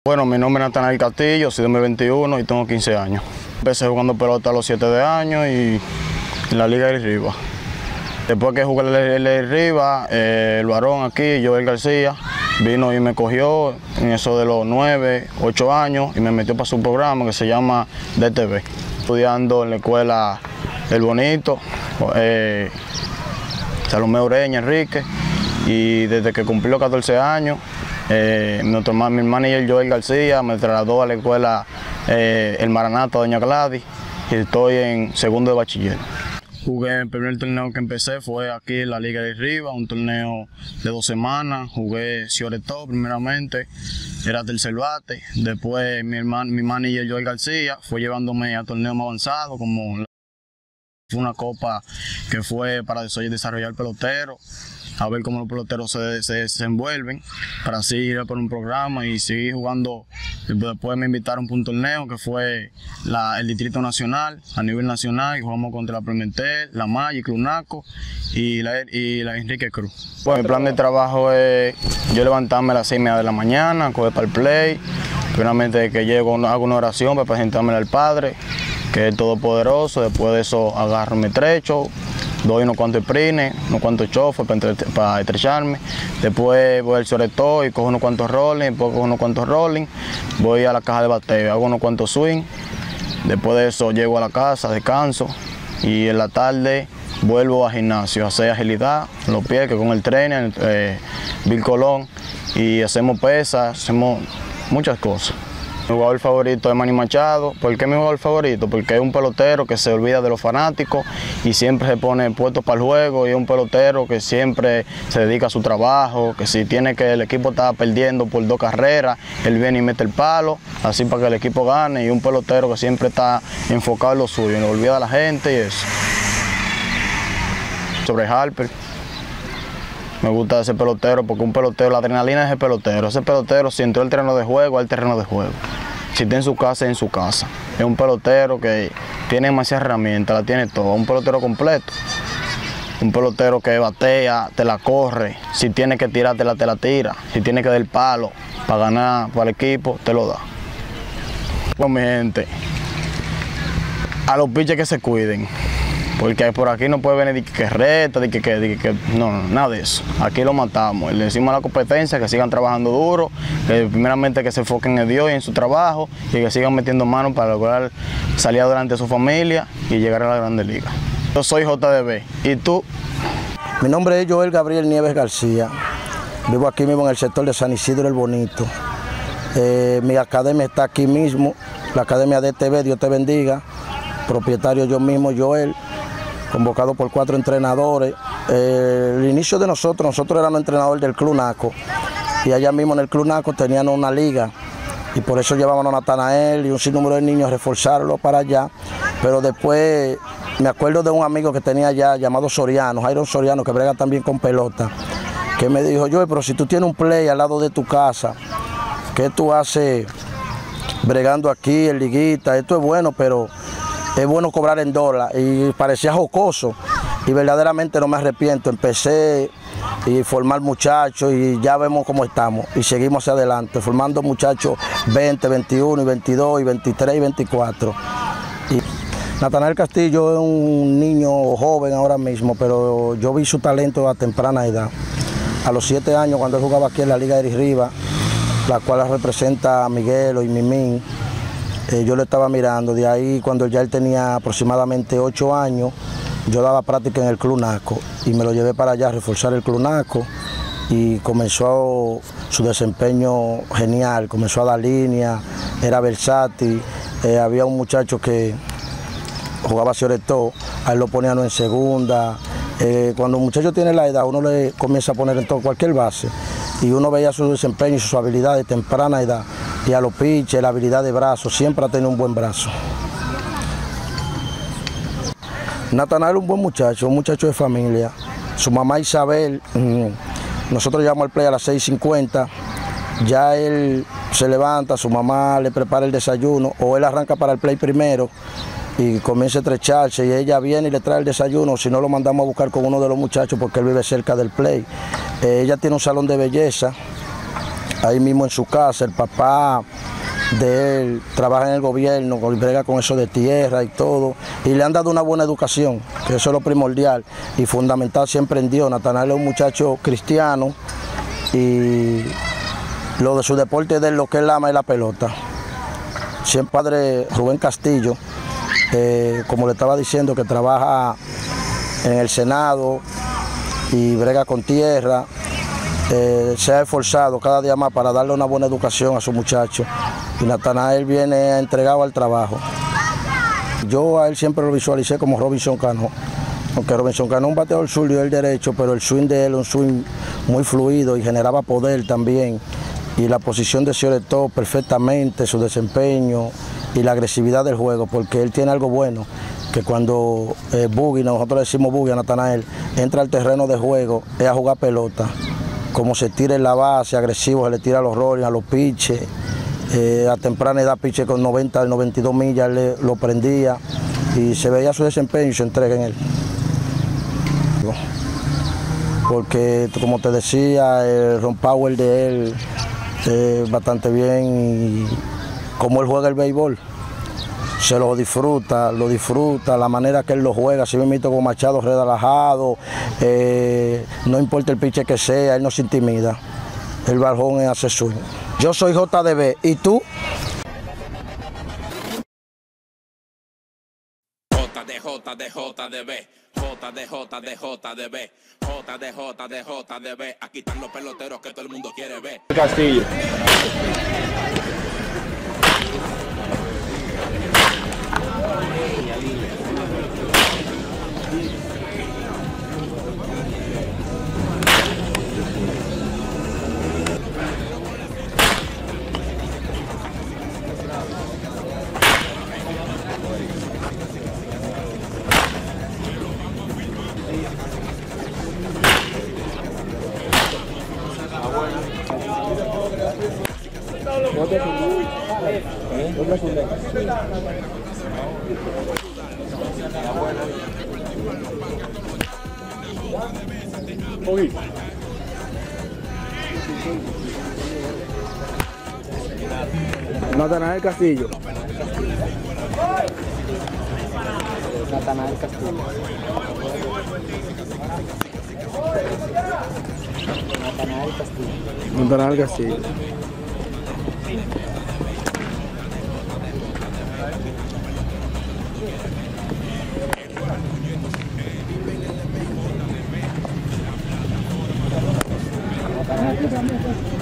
Bueno, mi nombre es Natanael Castillo, soy de 2021 y tengo 15 años. Empecé jugando pelota a los 7 de años y en la Liga de Rivas. Después que jugué en la Rivas, el varón aquí, Joel García, vino y me cogió en eso de los 9, 8 años y me metió para su programa que se llama DTV. Estudiando en la escuela El Bonito, Salomé Ureña, Enrique, y desde que cumplió 14 años, mi manager Joel García me trasladó a la escuela El Maranata Doña Gladys y estoy en segundo de bachiller. Jugué el primer torneo que empecé, fue aquí en la Liga de Rivas, un torneo de 2 semanas. Jugué Cioretó primeramente, era tercer bate. Después mi manager Joel García fue llevándome a torneos más avanzados, como fue una copa que fue para desarrollar peloteros, a ver cómo los peloteros se desenvuelven, para así ir por un programa y seguir jugando. Después me invitaron para un torneo que fue el Distrito Nacional, a nivel nacional, y jugamos contra la Pimentel, la Maya, Clunaco y la Enrique Cruz. Bueno, mi plan de trabajo es yo levantarme a las 6:30 de la mañana, coger para el play, primeramente que llego hago una oración para presentarme al Padre, que es todopoderoso. Después de eso agarro mi trecho, doy unos cuantos sprines, unos cuantos chofes para estrecharme. Después voy al Cioretó y cojo unos cuantos rolling, voy a la caja de bateo, hago unos cuantos swing. Después de eso llego a la casa, descanso y en la tarde vuelvo al gimnasio a hacer agilidad en los pies, que con el trainer, Bill Colón, y hacemos pesas, hacemos muchas cosas. Mi jugador favorito es Manny Machado. ¿Por qué mi jugador favorito? Porque es un pelotero que se olvida de los fanáticos y siempre se pone puesto para el juego, y es un pelotero que siempre se dedica a su trabajo, que si tiene que el equipo está perdiendo por 2 carreras, él viene y mete el palo, así para que el equipo gane, y un pelotero que siempre está enfocado en lo suyo, no olvida a la gente y eso. Sobre Harper, me gusta ese pelotero porque un pelotero, la adrenalina es el pelotero. Ese pelotero, si entró al terreno de juego, al terreno de juego. Si está en su casa, en su casa. Es un pelotero que tiene demasiadas herramientas, la tiene todo. Un pelotero completo. Un pelotero que batea, te la corre. Si tiene que tirártela, te la tira. Si tiene que dar el palo para ganar para el equipo, te lo da. Pues mi gente, a los pitchers que se cuiden. Porque por aquí no puede venir que reta, no, nada de eso. Aquí lo matamos. Le decimos a la competencia que sigan trabajando duro, que primeramente que se enfoquen en Dios y en su trabajo, y que sigan metiendo manos para lograr salir adelante de su familia y llegar a la Grandes Ligas. Yo soy JDB. ¿Y tú? Mi nombre es Joel Gabriel Nieves García. Vivo aquí mismo en el sector de San Isidro El Bonito. Mi academia está aquí mismo, la academia DTV, Dios te bendiga. Propietario yo mismo, Joel, convocado por 4 entrenadores. El inicio de nosotros éramos entrenadores del Clunaco, y allá mismo en el Clunaco tenían una liga, y por eso llevábamos a Natanael y un sinnúmero de niños a reforzarlo para allá. Pero después me acuerdo de un amigo que tenía allá llamado Soriano, Jairo Soriano, que brega también con pelota, que me dijo: Joel, pero si tú tienes un play al lado de tu casa, ¿qué tú haces bregando aquí en liguita? Esto es bueno, pero es bueno cobrar en dólar. Y parecía jocoso, y verdaderamente no me arrepiento. Empecé y formar muchachos, y ya vemos cómo estamos y seguimos hacia adelante, formando muchachos 20, 21 y 22 y 23 y 24. Y Natanael Castillo es un niño joven ahora mismo, pero yo vi su talento a temprana edad. A los 7 años, cuando él jugaba aquí en la Liga de Rivas, la cual representa a Miguelo y Mimín, yo lo estaba mirando. De ahí, cuando ya él tenía aproximadamente 8 años, yo daba práctica en el Clunaco y me lo llevé para allá a reforzar el Clunaco, y comenzó su desempeño genial, comenzó a dar línea, era versátil. Había un muchacho que jugaba Cioretó, a él lo ponían en segunda. Cuando un muchacho tiene la edad, uno le comienza a poner en todo, cualquier base, y uno veía su desempeño y su habilidad de temprana edad. Y a los pitchers, la habilidad de brazo, siempre ha tenido un buen brazo. Natanael es un buen muchacho, un muchacho de familia. Su mamá Isabel, nosotros llegamos al play a las 6:50, ya él se levanta, su mamá le prepara el desayuno, o él arranca para el play primero y comienza a estrecharse, y ella viene y le trae el desayuno, si no lo mandamos a buscar con uno de los muchachos porque él vive cerca del play. Ella tiene un salón de belleza ahí mismo en su casa. El papá de él trabaja en el gobierno, brega con eso de tierra y todo, y le han dado una buena educación, que eso es lo primordial y fundamental siempre en Dios. Natanael es un muchacho cristiano y lo de su deporte de lo que él ama es la pelota. Siempre padre Rubén Castillo, como le estaba diciendo, que trabaja en el Senado y brega con tierra, se ha esforzado cada día más para darle una buena educación a su muchacho, y Natanael viene entregado al trabajo. Yo a él siempre lo visualicé como Robinson Cano, aunque Robinson Cano es un bateador zurdo y el derecho, pero el swing de él es un swing muy fluido y generaba poder también, y la posición de shortstop perfectamente, su desempeño y la agresividad del juego, porque él tiene algo bueno, que cuando Boogie, nosotros le decimos Boogie a Natanael, entra al terreno de juego, es a jugar pelota. Como se tira en la base, agresivo, se le tira a los rollers, a los pitches. A temprana edad, pitches con 90, 92 millas, él lo prendía y se veía su desempeño y su entrega en él. Porque, como te decía, el run power de él es bastante bien, y como él juega el béisbol, se lo disfruta, la manera que él lo juega, así mismo con Machado relajado, no importa el pitcher que sea, él no se intimida, el balón es hacer swing. Yo soy JDB, ¿y tú? JDB, aquí están los peloteros que todo el mundo quiere ver. Castillo. Natanael Castillo. Natanael Castillo. Natanael Castillo. Natanael Castillo. Natanael Castillo.